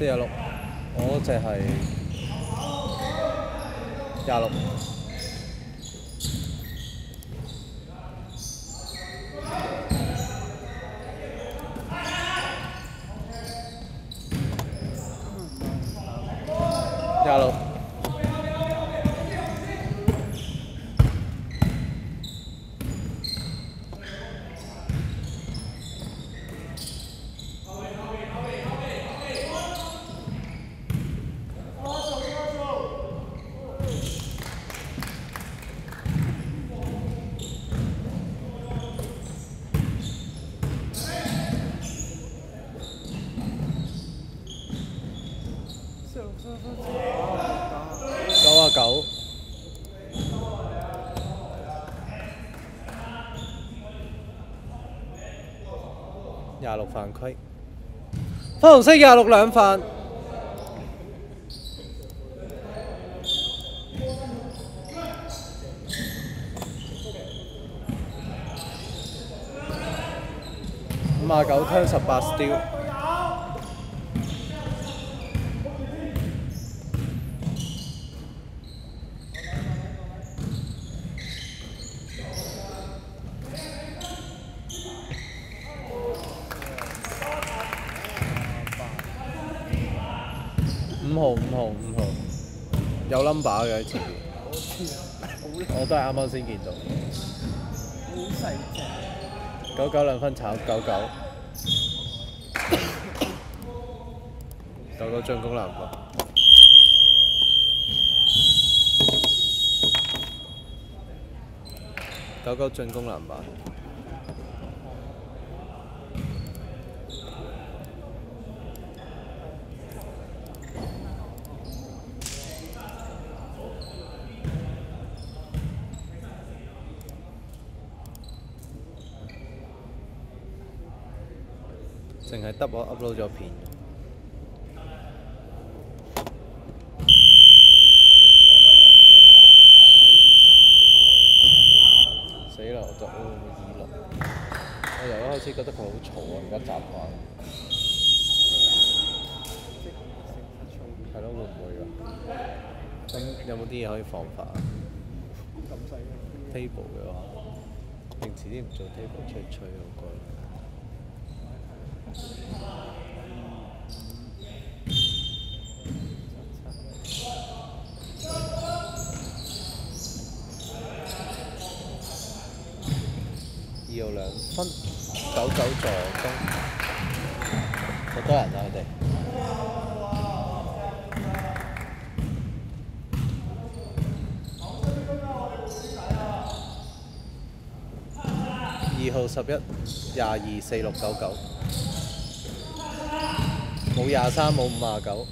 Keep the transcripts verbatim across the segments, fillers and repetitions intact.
四廿六，我嗰隻係廿六。廿六。九啊九。廿六犯規。分紅色廿六兩犯。五啊九 turn 十八 steal。五號五號五號，有 number 嘅喺前面，我都係啱啱先見到。 好細隻。 九九兩分炒九九，九九進攻籃板，九九進攻籃板。淨係得我 upload 咗片。死啦！我就會耳聾。我由一開始覺得佢好嘈啊，而家習慣。係咯，會唔會㗎？咁有冇啲嘢可以放法啊？ 咁細嘅 table 嘅話，平時啲唔做 table 出去吹好過。二號兩分，九九助攻，好多人啊佢哋。二號十一，廿二四六九九，冇廿三冇五廿九，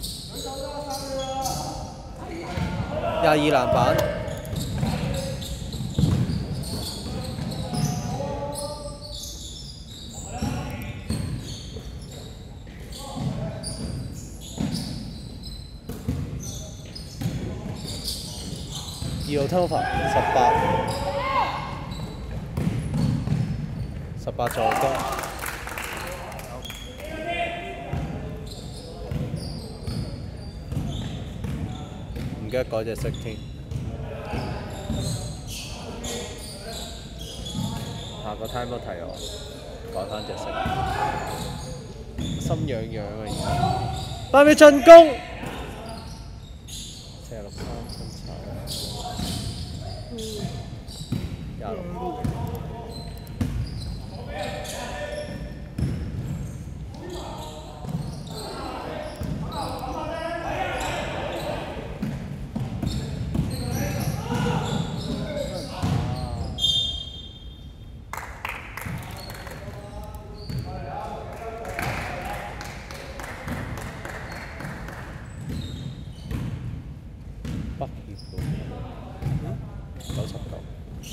廿二籃板。二號 Tova 十八，十八助攻，唔記得改隻色添。下個 time 都提我改翻隻色，心癢癢啊而家。八秒進攻，四十六三分炒。廿六。北協路九十九。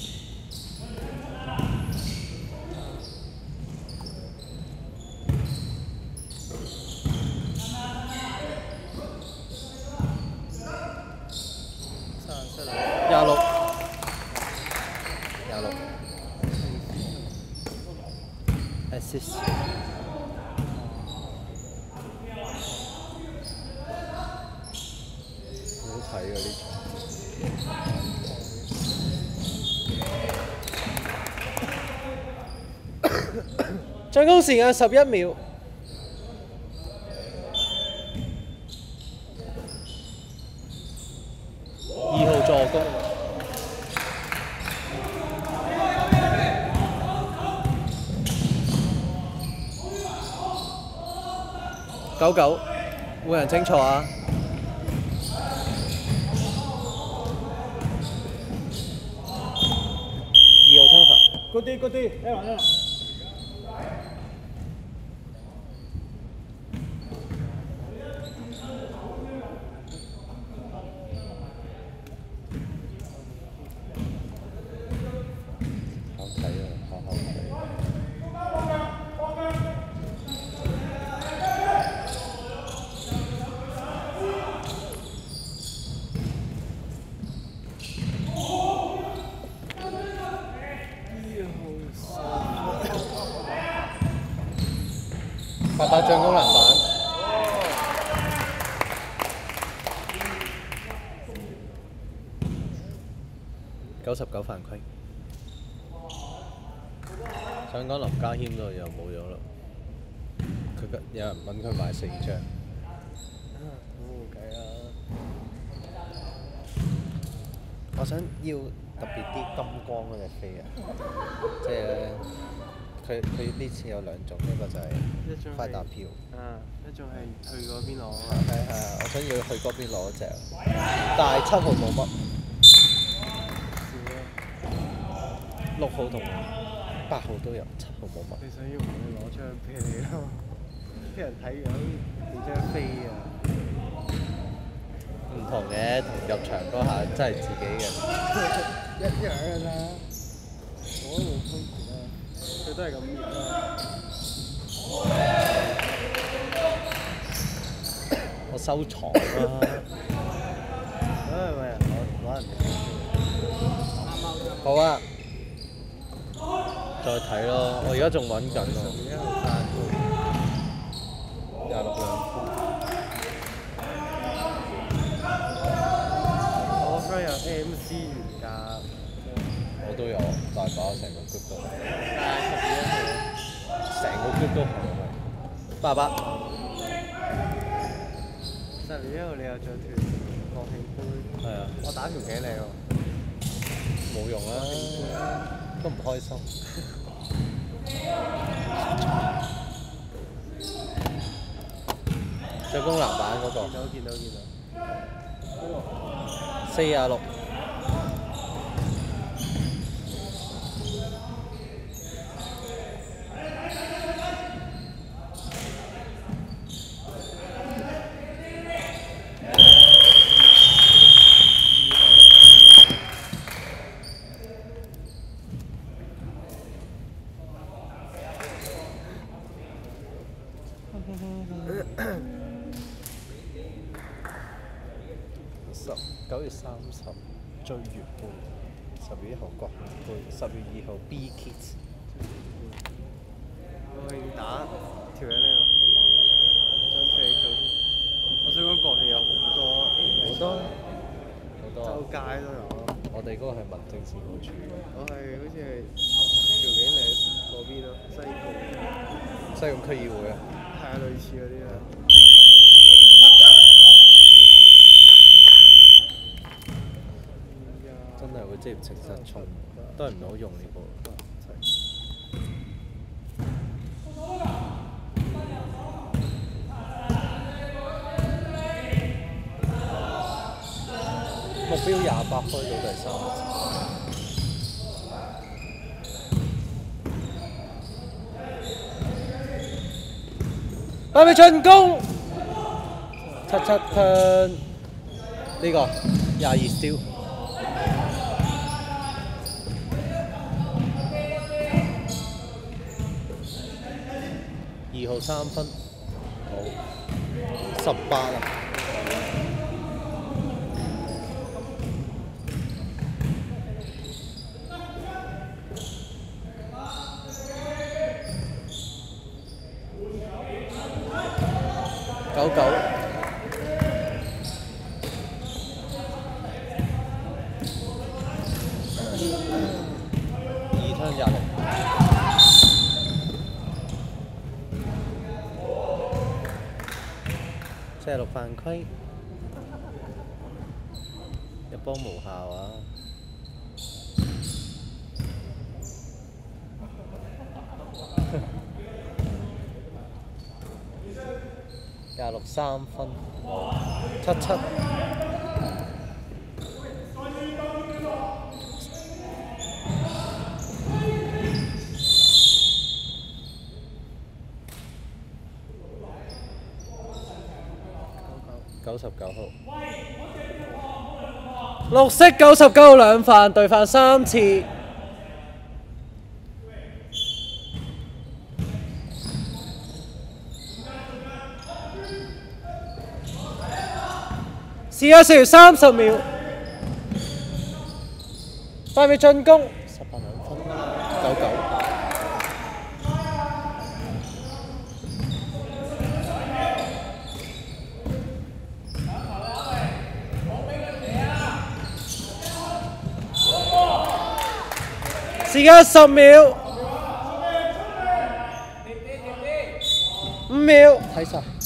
廿六，廿六 ，assist， 進攻時間十一秒。二號助攻。九九，冇人清楚啊！二號湯法。 嗰啲嗰啲，一環一環。 好睇啊！好好睇。八百進攻籃板。九十九犯規。想講林家謙度又冇咗啦，佢嘅有人問佢買四張。 冇計啊！ 我想要特別啲金光嗰隻飛啊，即係咧，佢佢呢次有兩種，一個就係快達票， 啊，一種係去嗰邊攞啊。 係係啊，我想要去嗰邊攞隻，但係七號冇乜，六號同八號都有，七號冇乜。 你想要唔要攞張俾你咯？啲人睇緊你張飛啊！ 唔同嘅，同入場嗰下真係自己嘅。 一樣㗎咋，我都冇分別啊，佢都係咁熱啊。 我收藏啦。 唉，咪人攞攞人哋好啊，再睇咯，我而家仲揾緊喎。 一號散廿六兩分。 我 friend 有 M C 原價， 我都有，大把成個 group 都係， 但係十幾成個 group 都係咪？八百。 十月一號你有着條國慶杯， 係啊， 我打條頸你喎， 冇用啦，都唔開心。進攻籃板嗰個。 見到見到見到。 四廿六。十九月三十追月杯，十月一號國慶杯，十月二號 B Kids。 國慶打條頸你喎，張飛做。我想講國慶有好多好多好多， 周街都有咯。 我哋嗰個係民政事務處嘅， 我係好似係條頸嶺嗰邊咯，西貢。 西貢區議會啊。 係啊，類似嗰啲啊。 真係會職業情失聰，都係唔好用呢個。目標廿八開到第三節。準備進攻，七七 turn 呢個廿二 steal。二號三分，好，十八啊！九九，二吞廿六。 四十六犯規，入波無效啊！廿六三分，七七。九十九號，綠色九十九號兩犯，對犯三次。時間剩餘三十秒，快未進攻，十八兩分，九九。時間十秒，五秒，睇晒。